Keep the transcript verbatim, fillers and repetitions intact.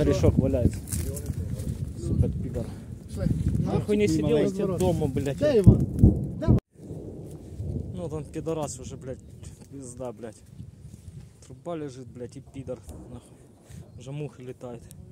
корешок валяется. Сука, пидор. Нахуй не сиделайте дома, блядь. Дай, Иван. Ну, там пидорас уже, блядь, пизда, блядь. Труба лежит, блядь, и пидор, нахуй. Уже муха летает.